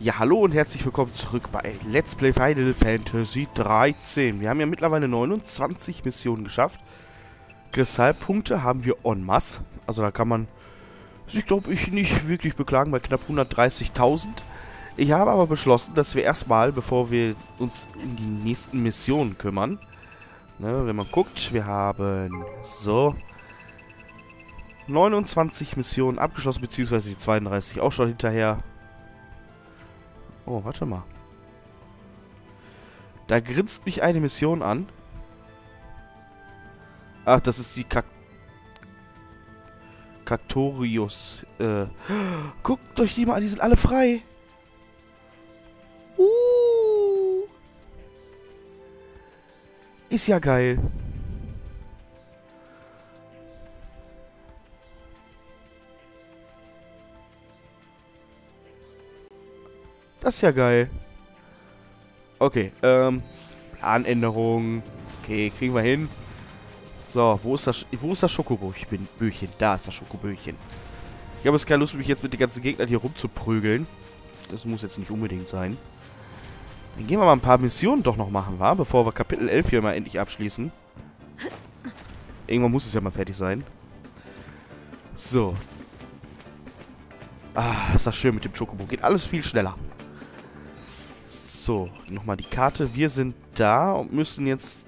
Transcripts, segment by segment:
Ja, hallo und herzlich willkommen zurück bei Let's Play Final Fantasy 13. Wir haben ja mittlerweile 29 Missionen geschafft. Kristallpunkte haben wir en masse. Also da kann man sich, glaube ich, nicht wirklich beklagen bei knapp 130.000. Ich habe aber beschlossen, dass wir erstmal, bevor wir uns um die nächsten Missionen kümmern, ne, wenn man guckt, wir haben so 29 Missionen abgeschlossen, beziehungsweise die 32 auch schon hinterher. Oh, warte mal. Da grinst mich eine Mission an. Ach, das ist die Kaktorius. Guckt euch die mal an, die sind alle frei. Ist ja geil. Das ist ja geil. Okay, Planänderung. Okay, kriegen wir hin. So, wo ist das Schokoböchen? Da ist das Schokoböchen. Ich habe jetzt keine Lust, mich jetzt mit den ganzen Gegnern hier rumzuprügeln. Das muss jetzt nicht unbedingt sein. Dann gehen wir mal ein paar Missionen doch noch machen, wa? Bevor wir Kapitel 11 hier mal endlich abschließen. Irgendwann muss es ja mal fertig sein. So. Ah, ist das schön mit dem Schokobo. Geht alles viel schneller. So, nochmal die Karte. Wir sind da und müssen jetzt...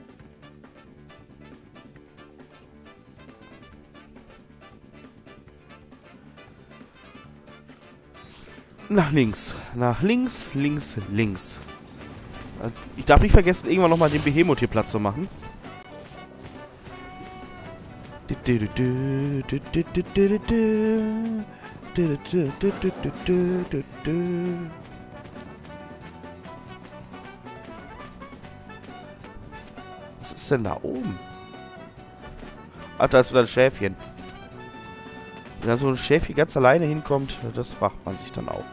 nach links. Nach links, links, links. Ich darf nicht vergessen, irgendwann nochmal den Behemoth hier Platz zu machen. Was ist denn da oben? Ach, da ist wieder ein Schäfchen. Wenn da so ein Schäfchen ganz alleine hinkommt, das fragt man sich dann auch.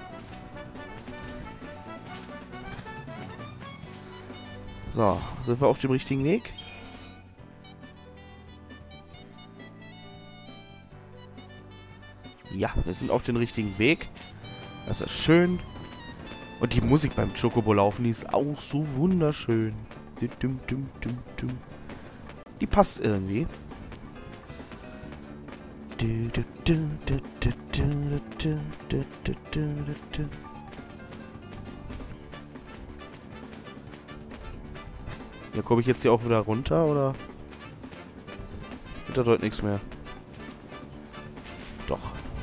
So, sind wir auf dem richtigen Weg? Ja, wir sind auf dem richtigen Weg. Das ist schön. Und die Musik beim Chocobo laufen, die ist auch so wunderschön. Die passt irgendwie. Ja, komme ich jetzt hier auch wieder runter, oder? Wird da dort nichts mehr? Doch.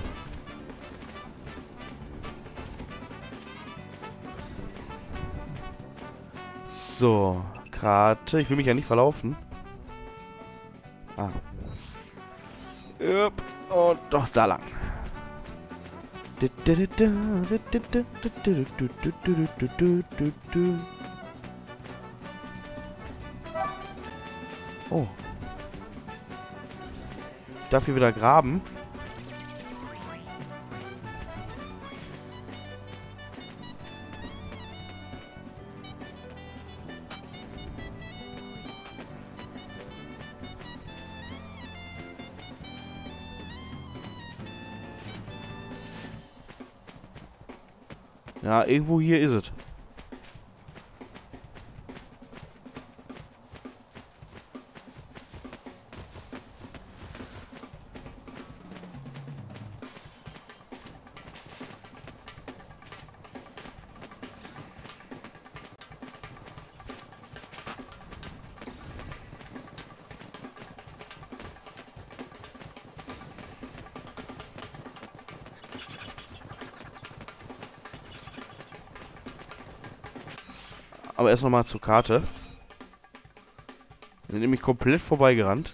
So, Karte. Ich will mich ja nicht verlaufen. Ah. Yep. Und doch da lang. Oh. Ich darf hier wieder graben. Ja, irgendwo hier ist es. Aber erst nochmal zur Karte. Wir sind nämlich komplett vorbeigerannt.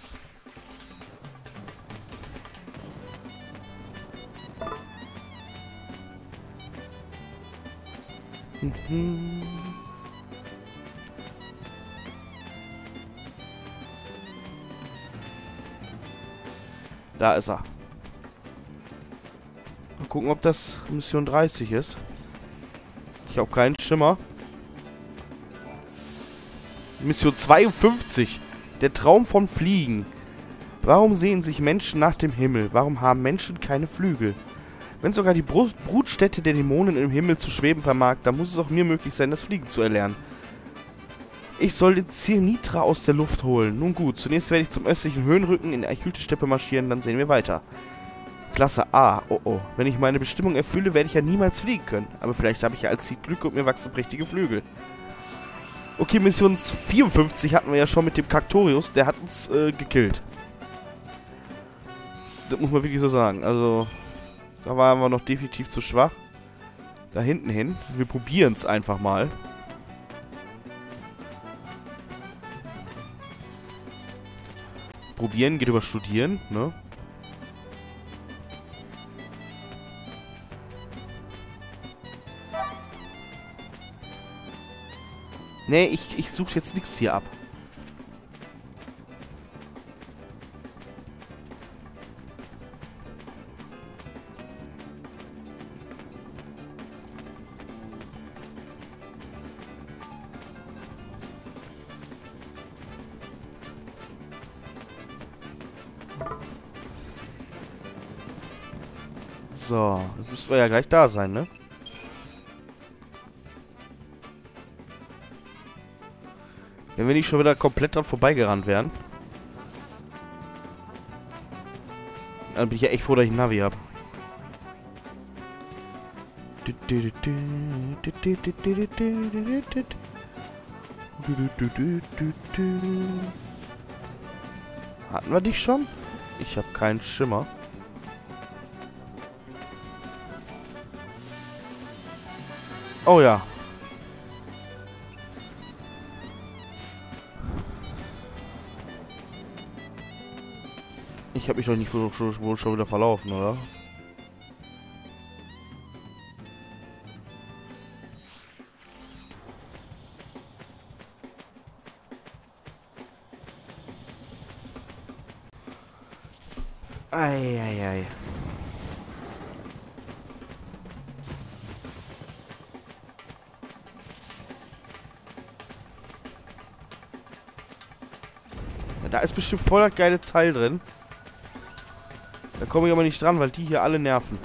Da ist er. Mal gucken, ob das Mission 30 ist. Ich habe keinen Schimmer. Mission 52. Der Traum vom Fliegen. Warum sehen sich Menschen nach dem Himmel? Warum haben Menschen keine Flügel? Wenn sogar die Brutstätte der Dämonen im Himmel zu schweben vermag, dann muss es auch mir möglich sein, das Fliegen zu erlernen. Ich soll den Zirnitra aus der Luft holen. Nun gut, zunächst werde ich zum östlichen Höhenrücken in die Eichhülte-Steppe marschieren, dann sehen wir weiter. Klasse A. Oh oh. Wenn ich meine Bestimmung erfülle, werde ich ja niemals fliegen können. Aber vielleicht habe ich ja als Ziel Glück und mir wachsen prächtige Flügel. Okay, Mission 54 hatten wir ja schon mit dem Kaktorius. Der hat uns gekillt. Das muss man wirklich so sagen. Also, da waren wir noch definitiv zu schwach. Da hinten hin. Wir probieren es einfach mal. Probieren geht über Studieren, ne? Nee, ich suche jetzt nichts hier ab. So, jetzt müssten wir ja gleich da sein, ne? Wenn wir nicht schon wieder komplett dran vorbeigerannt wären. Dann bin ich ja echt froh, dass ich ein Navi habe. Hatten wir dich schon? Ich habe keinen Schimmer. Oh ja. Ich habe mich doch nicht wohl schon wieder verlaufen, oder? Eieiei. Ja, da ist bestimmt voll das geile Teil drin. Da komme ich aber nicht dran, weil die hier alle nerven.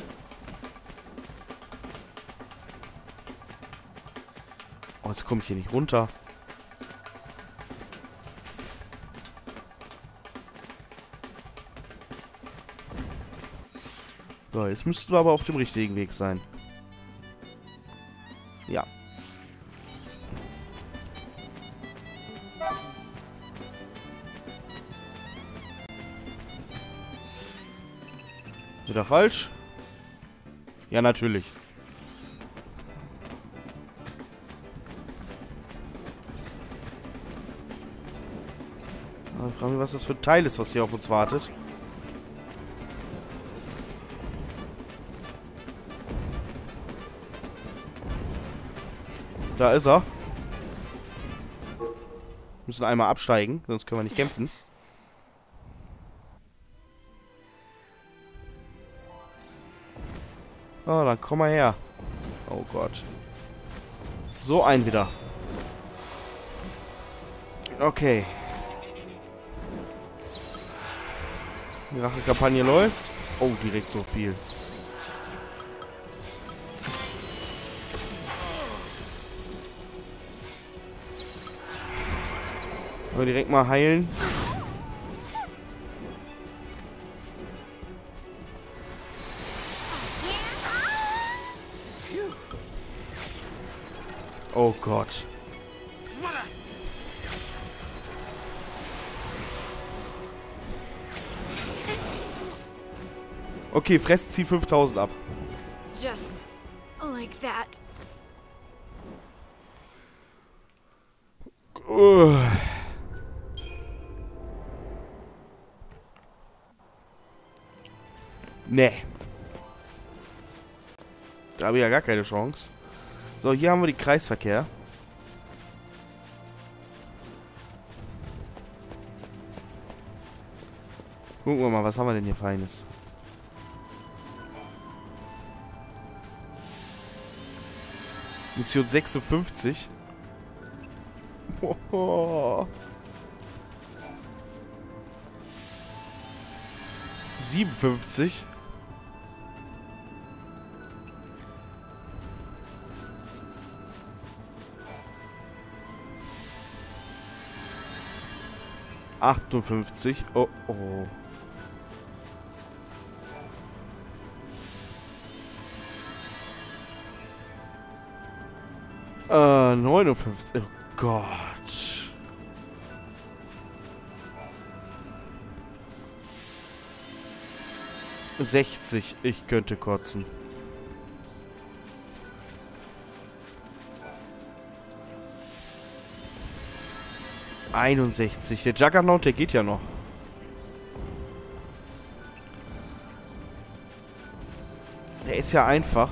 Oh, jetzt komme ich hier nicht runter. So, jetzt müssten wir aber auf dem richtigen Weg sein. Ja. Wieder falsch? Ja, natürlich. Ich frage mich, was das für ein Teil ist, was hier auf uns wartet. Da ist er. Müssen einmal absteigen, sonst können wir nicht kämpfen. Oh, dann komm mal her. Oh Gott. So, ein wieder. Okay. Die Rachekampagne läuft. Oh, direkt so viel. Aber direkt mal heilen. Oh Gott. Okay, Fress, zieh 5000 ab. Just like that. Nee. Da habe ich ja gar keine Chance. So, hier haben wir den Kreisverkehr. Gucken wir mal, was haben wir denn hier Feines? Mission 56. Oh. 57. 58. Oh, oh. Äh, 59. Oh Gott. 60. Ich könnte kotzen. 61. Der Juggernaut, der geht ja noch. Der ist ja einfach.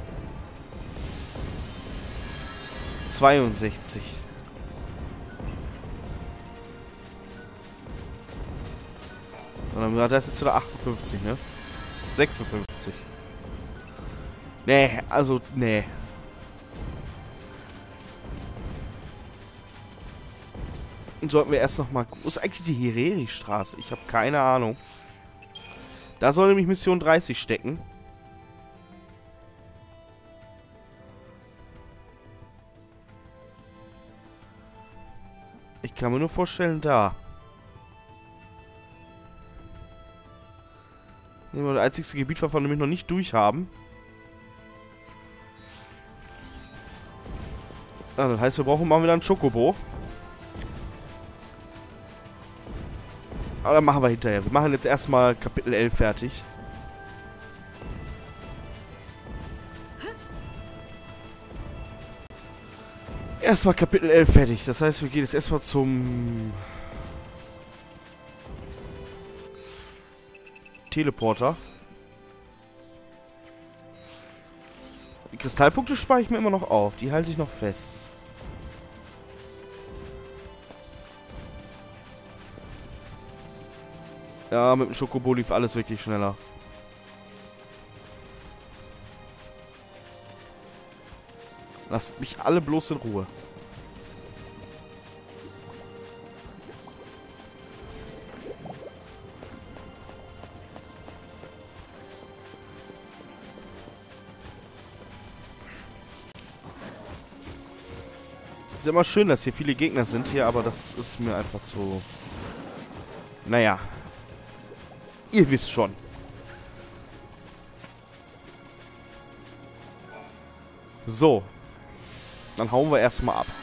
62. Sondern das ist jetzt wieder 58, ne? 56. Nee, also, nee. Und sollten wir erst noch mal... Wo ist eigentlich die Hireri-Straße? Ich habe keine Ahnung. Da soll nämlich Mission 30 stecken. Ich kann mir nur vorstellen, da. Das einzigste Gebiet, was wir nämlich noch nicht durch haben. Ah, das heißt, wir brauchen mal wieder einen Chocobo. Aber dann machen wir hinterher. Wir machen jetzt erstmal Kapitel 11 fertig. Erstmal Kapitel 11 fertig. Das heißt, wir gehen jetzt erstmal zum Teleporter. Die Kristallpunkte spare ich mir immer noch auf. Die halte ich noch fest. Ja, mit dem Schokobo lief alles wirklich schneller. Lasst mich alle bloß in Ruhe. Ist immer schön, dass hier viele Gegner sind hier, aber das ist mir einfach zu... Naja. Ihr wisst schon. So. Dann hauen wir erstmal ab.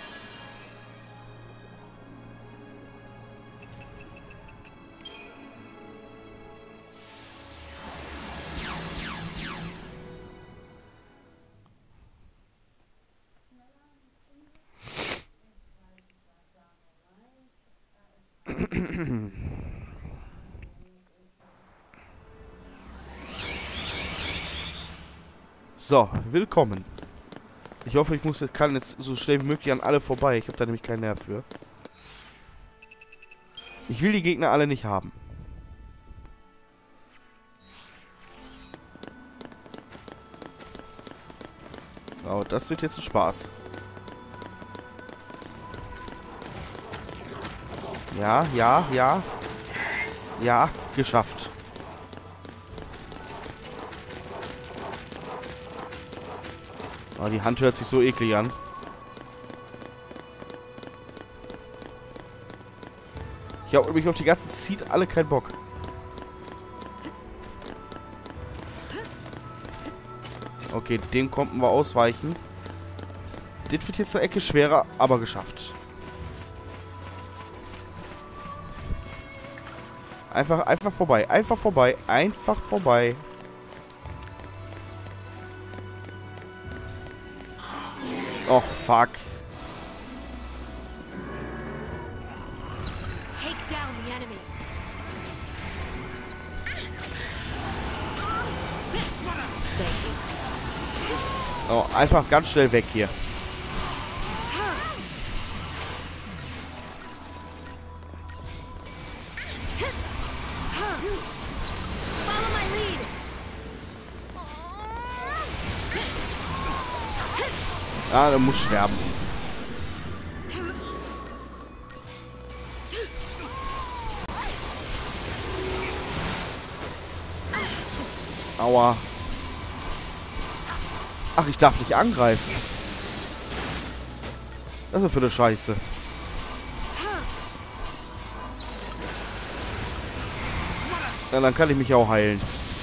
So, willkommen. Ich hoffe, kann jetzt so schnell wie möglich an alle vorbei. Ich habe da nämlich keinen Nerv für. Ich will die Gegner alle nicht haben. Oh, das wird jetzt ein Spaß. Ja, ja, ja. Ja, geschafft. Oh, die Hand hört sich so eklig an. Ich habe nämlich auf die ganzen Seed alle keinen Bock. Okay, dem konnten wir ausweichen. Das wird jetzt eine Ecke schwerer, aber geschafft. Einfach vorbei. Einfach vorbei. Einfach vorbei. Oh, fuck. Oh, einfach ganz schnell weg hier. Ah, der muss sterben. Aua. Ach, ich darf nicht angreifen. Was ist das für eine Scheiße? Ja, dann kann ich mich auch heilen.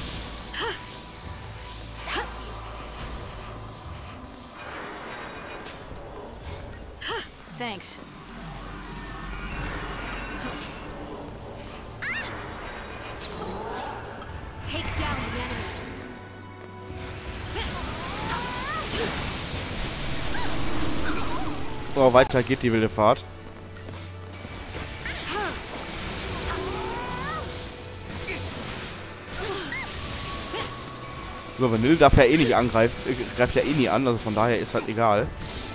Thanks. Take down the enemy. So, weiter geht die wilde Fahrt. So, Vanille darf ja eh nicht angreifen, greift ja eh nie an, also von daher ist halt egal.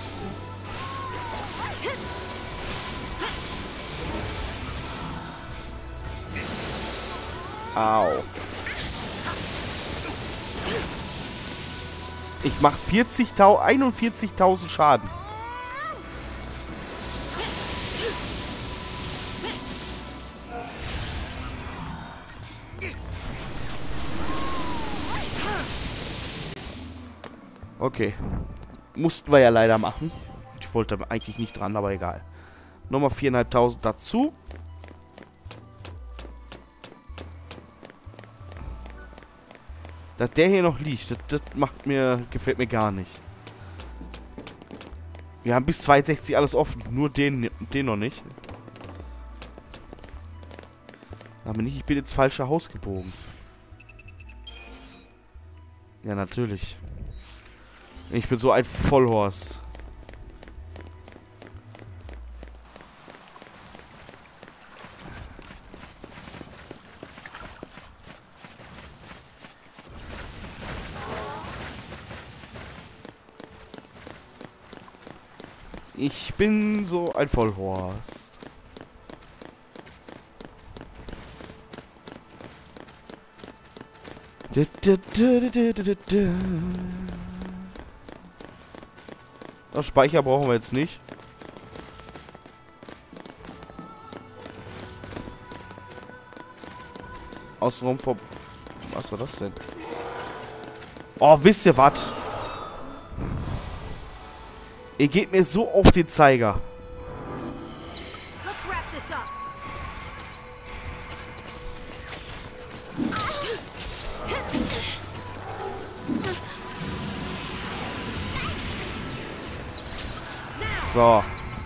Au. Ich mach 41.000 Schaden. Okay. Mussten wir ja leider machen. Ich wollte eigentlich nicht dran, aber egal. Nochmal 4.500 dazu. Dass der hier noch liegt, das gefällt mir gar nicht. Wir haben bis 62 alles offen. Nur den noch nicht. Aber nicht, ich bin ins falsche Haus gebogen. Ja, natürlich. Ich bin so ein Vollhorst. Ich bin so ein Vollhorst. Das Speicher brauchen wir jetzt nicht. Außenrum vor... Was war das denn? Oh, wisst ihr was? Ihr geht mir so auf den Zeiger. Let's wrap this up. So.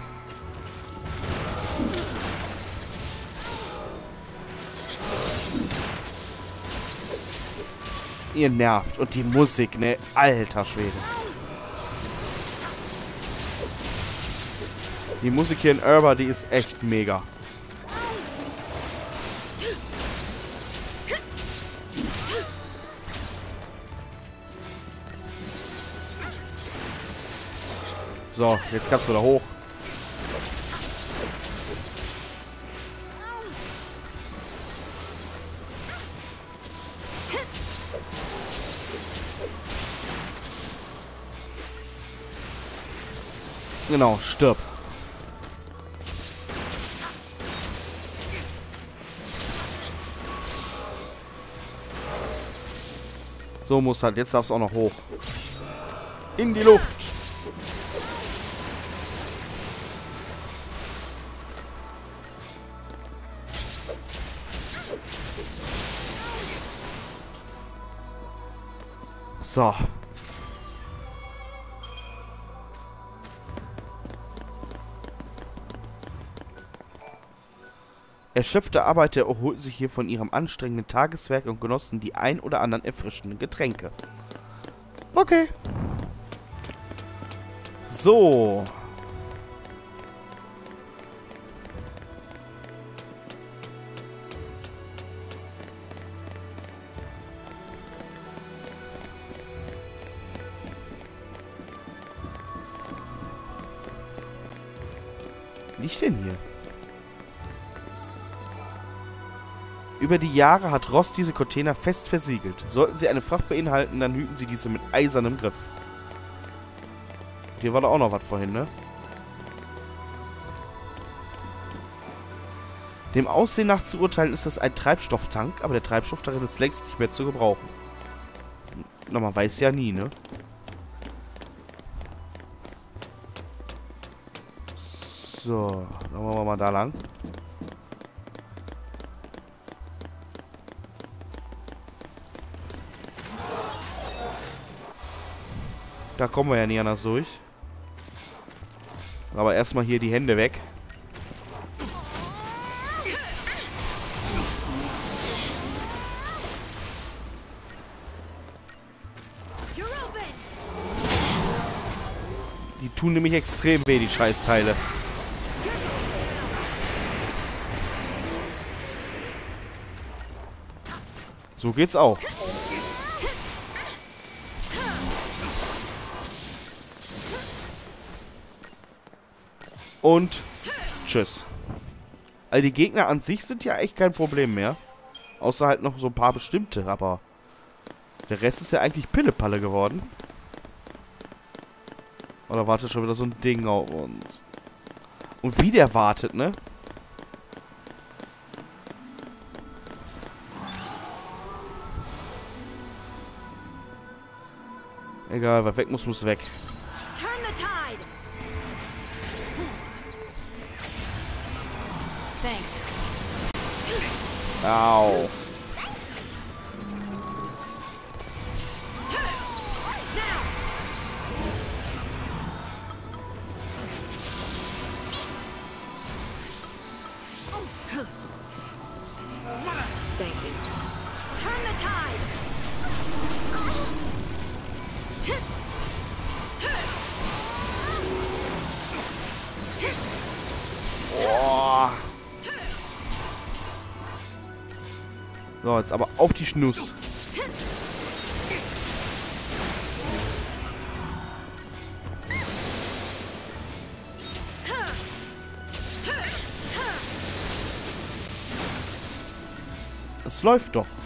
Ihr nervt. Und die Musik, ne? Alter Schwede. Die Musik hier in Urba, die ist echt mega. So, jetzt kannst du da hoch. Genau, stirb. So muss halt. Jetzt darfst du auch noch hoch. In die Luft. So. Erschöpfte Arbeiter erholten sich hier von ihrem anstrengenden Tageswerk und genossen die ein oder anderen erfrischenden Getränke. Okay. So. Was liegt denn hier? Über die Jahre hat Ross diese Container fest versiegelt. Sollten sie eine Fracht beinhalten, dann hüten sie diese mit eisernem Griff. Hier war da auch noch was vorhin, ne? Dem Aussehen nach zu urteilen ist das ein Treibstofftank, aber der Treibstoff darin ist längst nicht mehr zu gebrauchen. Na, man weiß ja nie, ne? So, dann machen wir mal da lang. Da kommen wir ja nie anders durch. Aber erstmal hier die Hände weg. Die tun nämlich extrem weh, die Scheißteile. So geht's auch. Und tschüss. Also die Gegner an sich sind ja echt kein Problem mehr. Außer halt noch so ein paar bestimmte, aber der Rest ist ja eigentlich Pillepalle geworden. Oder wartet schon wieder so ein Ding auf uns. Und wie der wartet, ne? Egal, was weg muss, muss weg. Turn the tide. Thanks. Au. Thank you. Turn the tide. Boah. So, jetzt aber auf die Schnuss. Es läuft doch.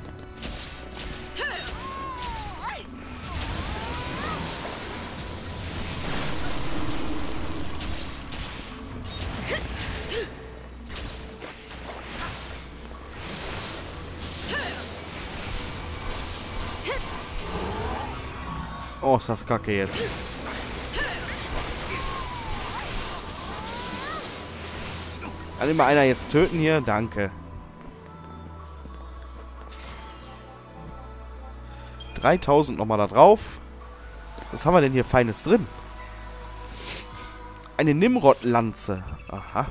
Oh, ist das kacke jetzt. Kann immer einer jetzt töten hier? Danke. 3000 nochmal da drauf. Was haben wir denn hier Feines drin? Eine Nimrod-Lanze. Aha.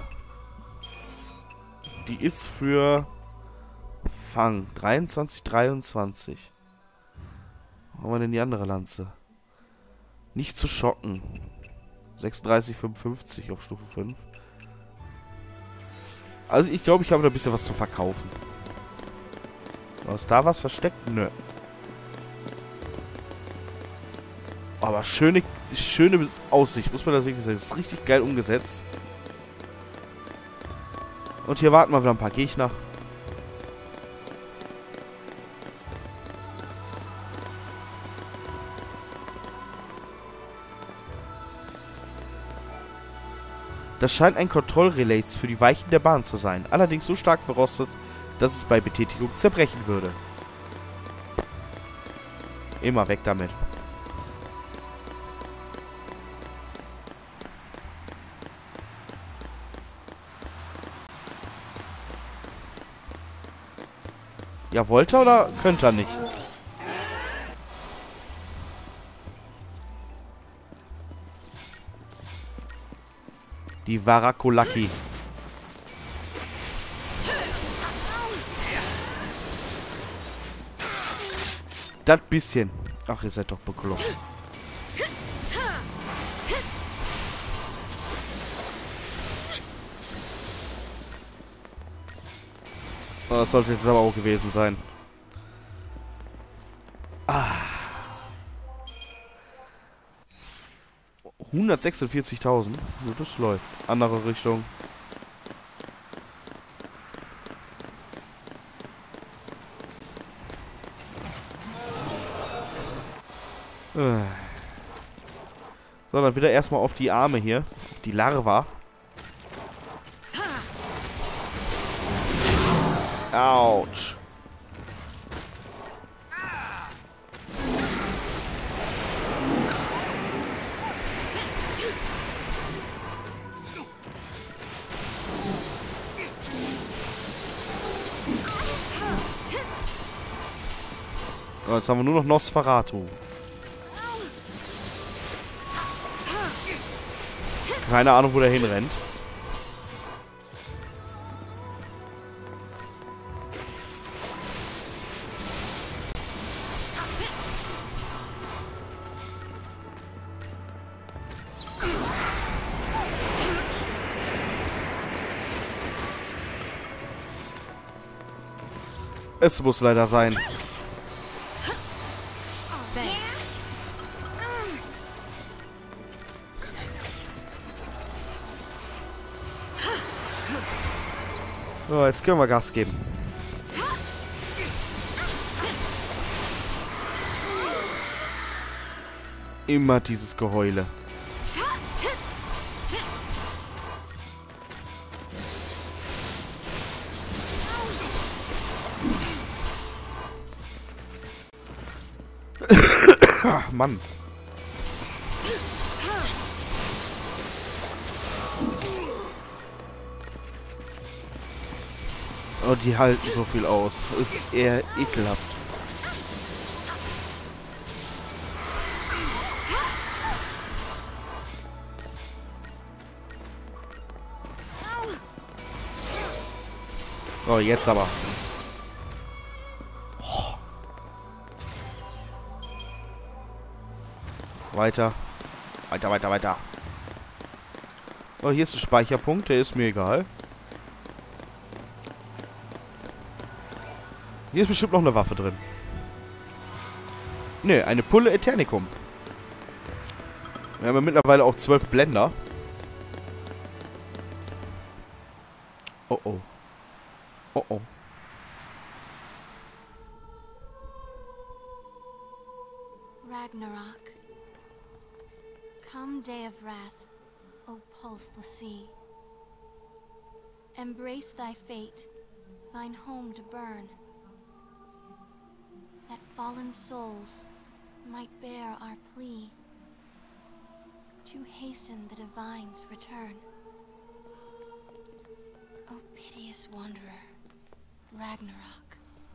Die ist für Fang. 23, 23. Wo haben wir denn die andere Lanze? Nicht zu schocken. 36, 55 auf Stufe 5. Also ich glaube, ich habe da ein bisschen was zu verkaufen. Ist da was versteckt? Nö. Aber schöne Aussicht, muss man das wirklich sagen. Das ist richtig geil umgesetzt. Und hier warten wir wieder ein paar Gegner. Das scheint ein Kontrollrelais für die Weichen der Bahn zu sein. Allerdings so stark verrostet, dass es bei Betätigung zerbrechen würde. Immer weg damit. Ja, wollte er oder könnte er nicht? Die Warakolaki. Das bisschen. Ach, ihr seid doch bekloppt. Oh, das sollte jetzt aber auch gewesen sein. Ah. 146.000. Ja, das läuft. Andere Richtung. So, dann wieder erstmal auf die Arme hier. Auf die Larva. Autsch. So, jetzt haben wir nur noch Nosferatu. Keine Ahnung, wo der hinrennt. Es muss leider sein. Thanks. So, jetzt können wir Gas geben. Immer dieses Geheule. Ach, Mann. Oh, die halten so viel aus. Ist eher ekelhaft. Oh, jetzt aber. Oh. Weiter. Weiter, weiter, weiter. Oh, hier ist ein Speicherpunkt. Der ist mir egal. Hier ist bestimmt noch eine Waffe drin. Ne, eine Pulle Eternicum. Wir haben ja mittlerweile auch 12 Blender. Oh oh. Oh oh. Ragnarok. Come, day of wrath, O pulse the sea. Embrace thy fate, thine home to burn, that fallen souls might bear our plea to hasten the divine's return. O piteous wanderer, Ragnarok,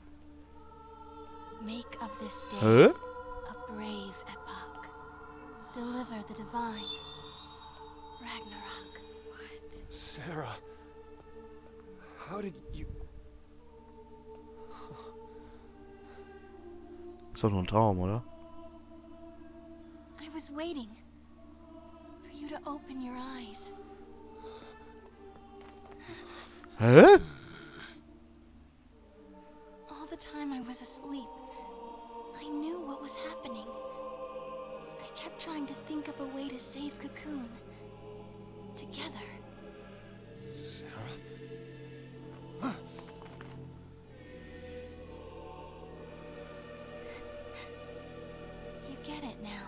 make of this day Hä? a brave epoch. Deliver the divine, Ragnarok. What? Sarah, how did you... Ist doch nur ein Traum, oder? I was waiting for you to open your eyes. Hä? All the time I was asleep, I knew what was happening. I kept trying to think up a way to save Cocoon. Together. Sarah? You get it now.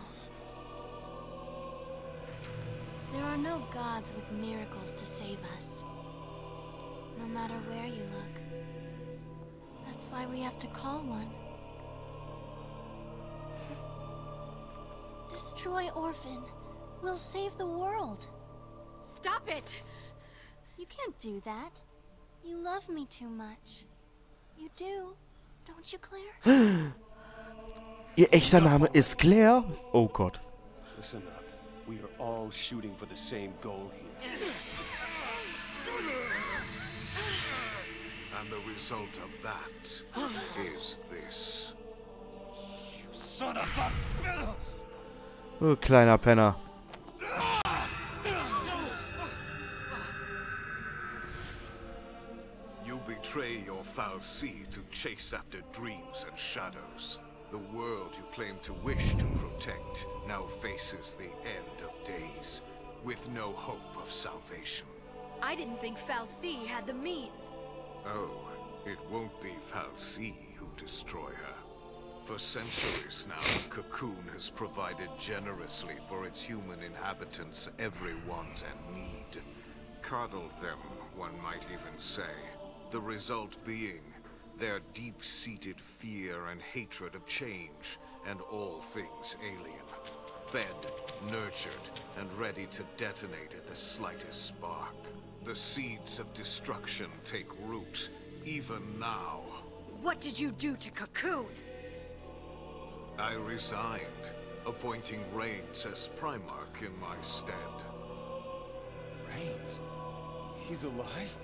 There are no gods with miracles to save us. No matter where you look. That's why we have to call one. Destroy Orphan. We'll save the world. Stop it! You can't do that. You love me too much. You do, don't you, Claire? Ihr echter Name ist Claire? Oh Gott. Listen up. We are all shooting for the same goal here. And the result of that is this. You son of a... Oh, kleiner Penner. You betray your fal'Cie to chase after dreams and shadows. The world you claim to wish to protect now faces the end of days, with no hope of salvation. I didn't think fal'Cie had the means. Oh, it won't be fal'Cie who destroy her. For centuries now, Cocoon has provided generously for its human inhabitants every want and need. Coddled them, one might even say. The result being their deep-seated fear and hatred of change and all things alien. Fed, nurtured, and ready to detonate at the slightest spark. The seeds of destruction take root, even now. What did you do to Cocoon? I resigned, appointing Reigns as Primarch in my stead. Reigns. He's alive?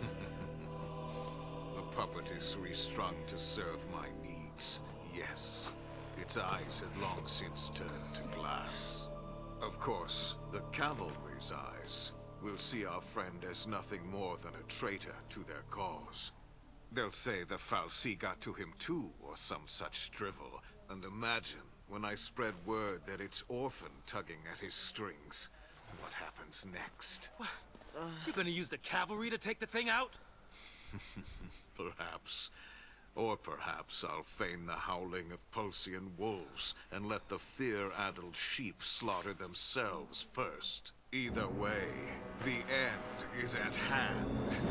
The puppet is restrung to serve my needs. Yes. Its eyes had long since turned to glass. Of course, the cavalry's eyes will see our friend as nothing more than a traitor to their cause. They'll say the fal'Cie got to him too, or some such drivel. And imagine, when I spread word that it's Orphan tugging at his strings, what happens next? You're gonna use the cavalry to take the thing out? Perhaps. Or perhaps I'll feign the howling of Pulsian wolves and let the fear-addled sheep slaughter themselves first. Either way, the end is at hand.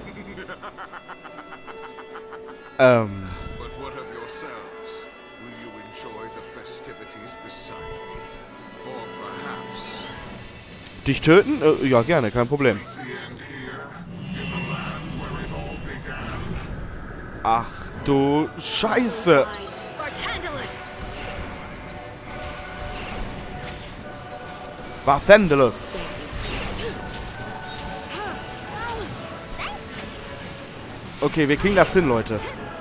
But what of yourselves? Will you enjoy the festivities beside me? Or perhaps... Dich töten? Ja, gerne, kein Problem. Ach du Scheiße! Barthandelus! Okay, wir kriegen das hin, Leute.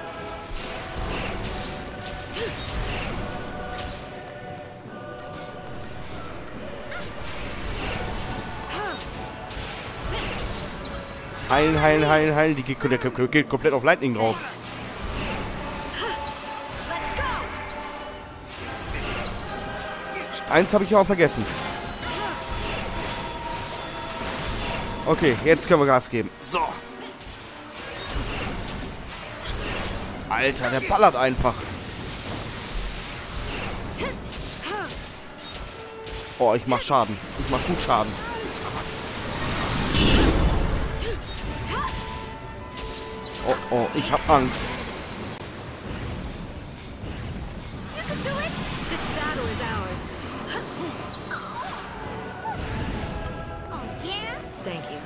Heilen, heilen, heilen, heilen. Die geht komplett auf Lightning drauf. Eins habe ich auch vergessen. Okay, jetzt können wir Gas geben. So. Alter, der ballert einfach. Oh, ich mach Schaden. Ich mach gut Schaden. Oh, oh, ich hab Angst. Thank you.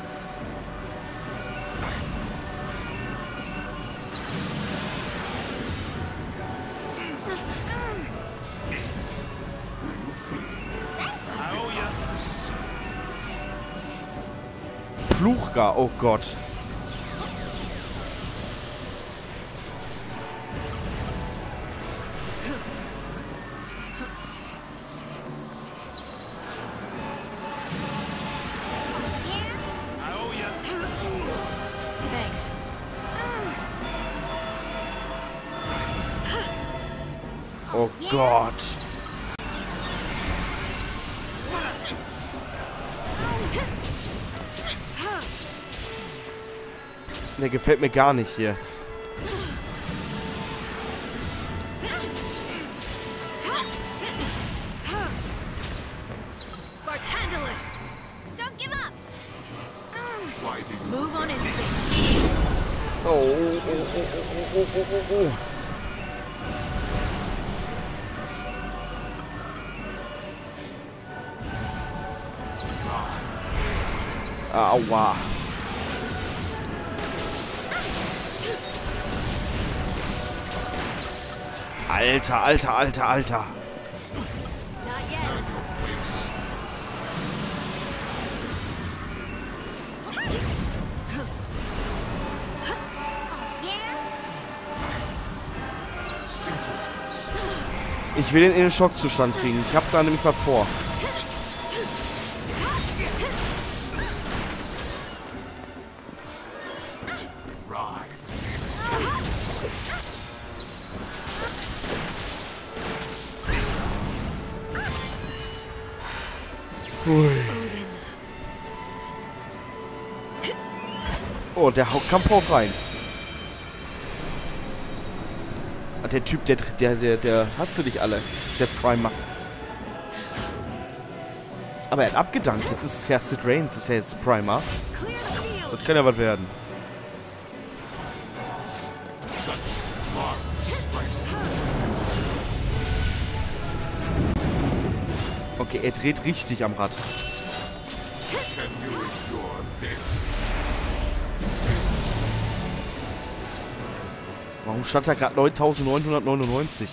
Fluchgar, oh Gott. Thanks. Oh Gott. Der gefällt mir gar nicht hier. Barthandelus! Don't give up! Move on instinct. Oh, oh, oh, oh, oh, oh, oh, oh. Aua. Alter, alter, alter, alter. Not yet. Ich will ihn in den Schockzustand kriegen. Ich habe da nämlich was vor. Ui. Oh, der Kampf haut rein. Der Typ, der hat sie nicht alle. Der Primer. Aber er hat abgedankt. Jetzt ist ja Sid Reigns, ist ja jetzt Primer. Das kann ja was werden. Okay, er dreht richtig am Rad. Warum stand da gerade 9.999?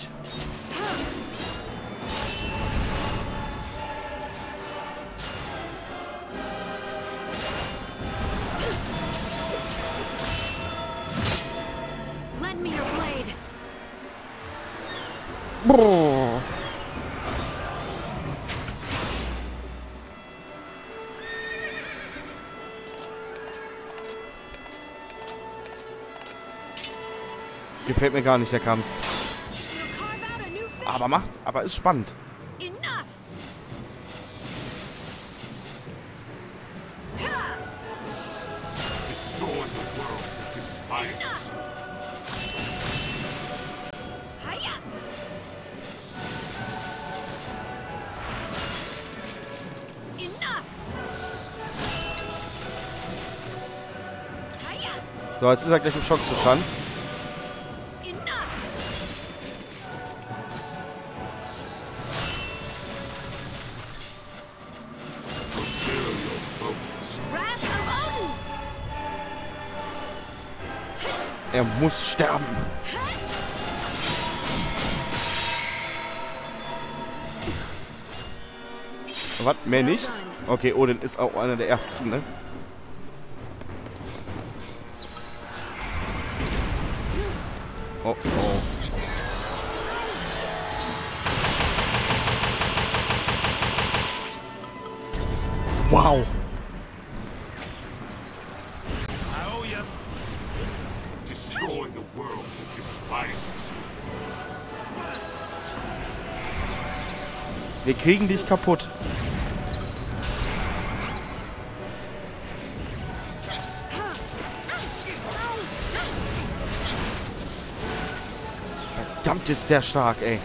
Boah. Gefällt mir gar nicht, der Kampf. Aber ist spannend. Enough! Hiya! Enough! Hiya! So, jetzt ist er gleich im Schockzustand. Enough! Wrath of Odin! Er muss sterben. Was? Mehr nicht? Okay, Odin ist auch einer der ersten, ne? Oh, oh. Wow. Destroy the world that despises you. Wir kriegen dich kaputt. Verdammt ist der stark, ey.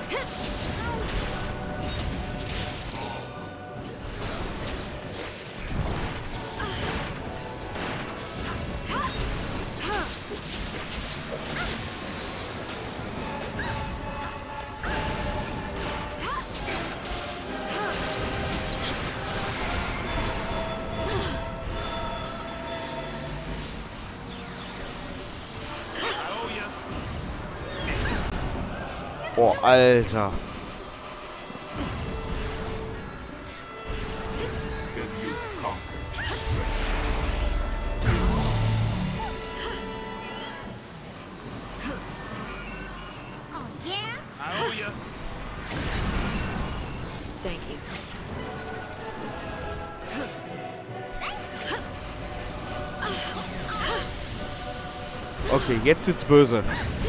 Oh, Alter. Oh, yeah? I owe ya. Thank you. Okay, jetzt wird's böse.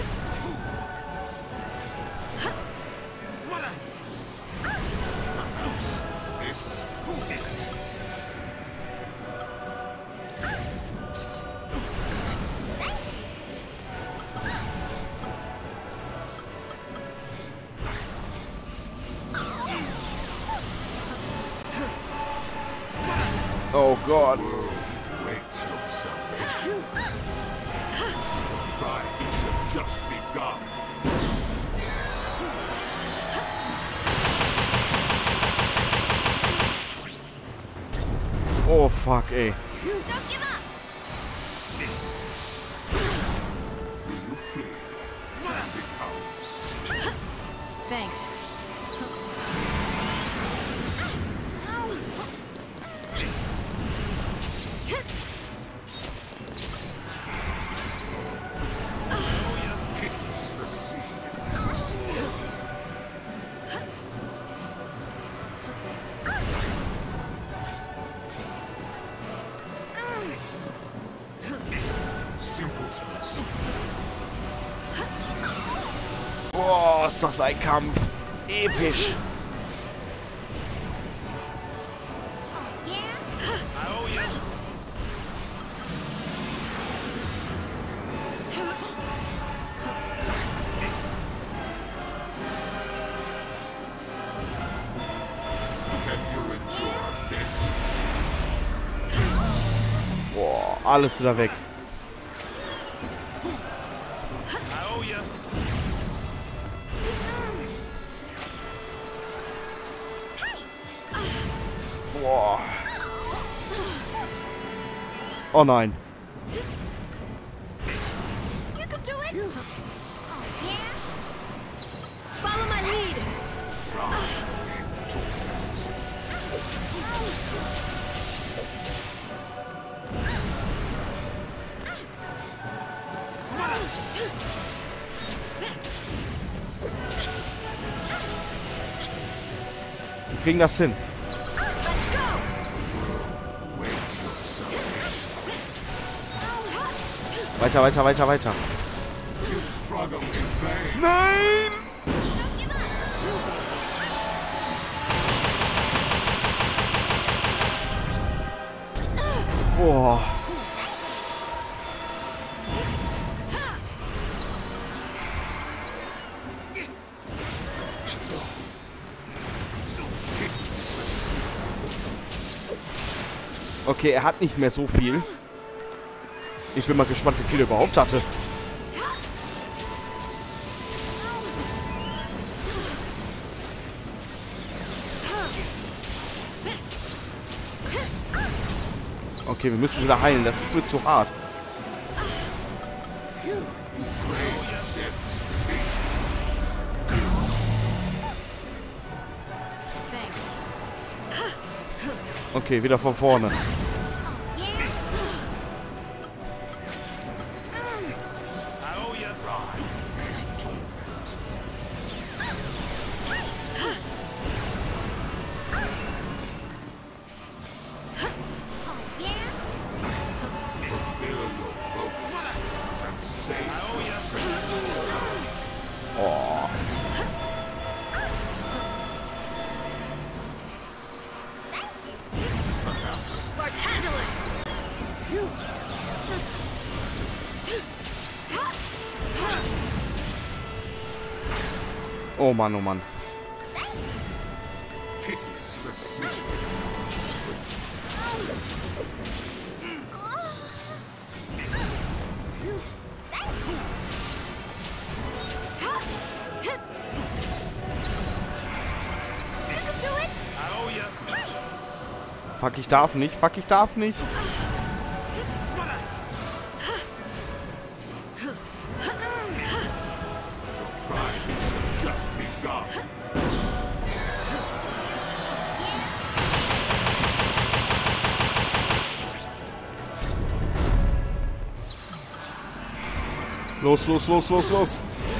Oh Gott. Waits your salvation. Trials have just begun. Oh fuck, ey. Don't give up! Will you flee and become Thanks. kiss the sea? Simpletons. Boah, ist das ein Kampf. Episch. I owe ya. Can you endure this? Boah, alles wieder weg. I owe ya. Boah. Oh nein. You can do it! Oh, yeah? Follow my lead! kriegen das hin. Weiter, weiter, weiter, weiter. Nein! Boah. Okay, er hat nicht mehr so viel. Ich bin mal gespannt, wie viel er überhaupt hatte. Okay, wir müssen wieder heilen. Das ist mir zu hart. Okay, wieder von vorne. Oh Mann, oh Mann. Fuck, ich darf nicht. Fuck, ich darf nicht. Los, los, los, los, los.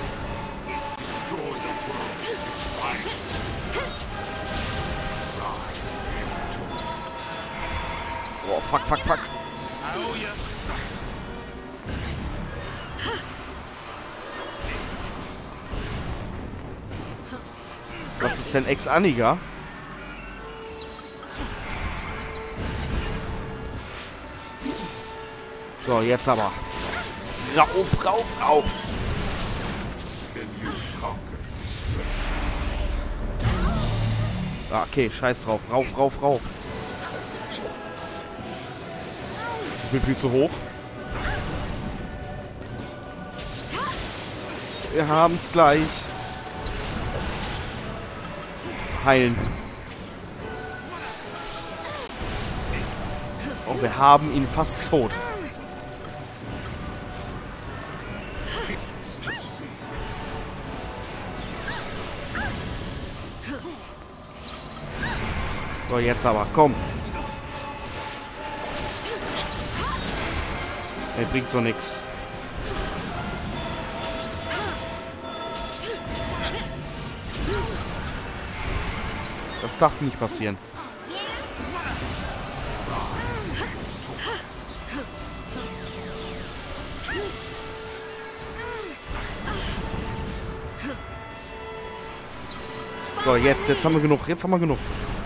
Oh, fuck, fuck, fuck. Was ist denn Ex-Aniga? So, jetzt aber. Rauf, rauf, rauf. Ah, okay, scheiß drauf. Rauf, rauf, rauf. Ich bin viel zu hoch. Wir haben's gleich. Heilen. Oh, wir haben ihn fast tot. So, jetzt aber. Komm. Er bringt so nix. Das darf nicht passieren. So, jetzt haben wir genug. Jetzt haben wir genug.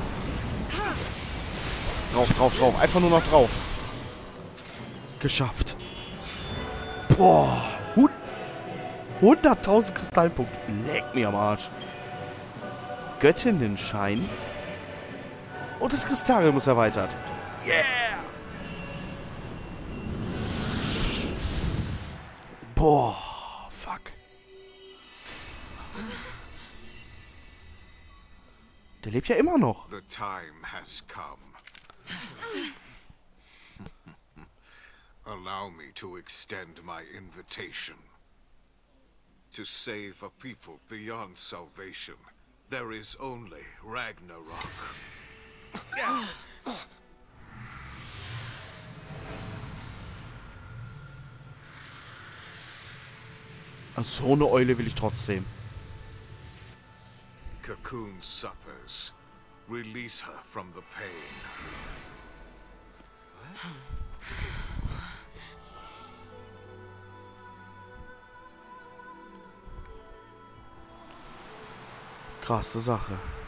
Drauf, drauf, drauf. Einfach nur noch drauf. Geschafft. Boah. 100.000 Kristallpunkte. Leck mir am Arsch. Göttinnenschein. Und das Kristarium ist erweitert. Yeah! Boah. Fuck. Der lebt ja immer noch. The time has come. Allow me to extend my invitation. To save a people beyond salvation, there is only Ragnarok. So eine Eule will ich trotzdem. Cocoon suffers. Release her from the pain. Krasse Sache.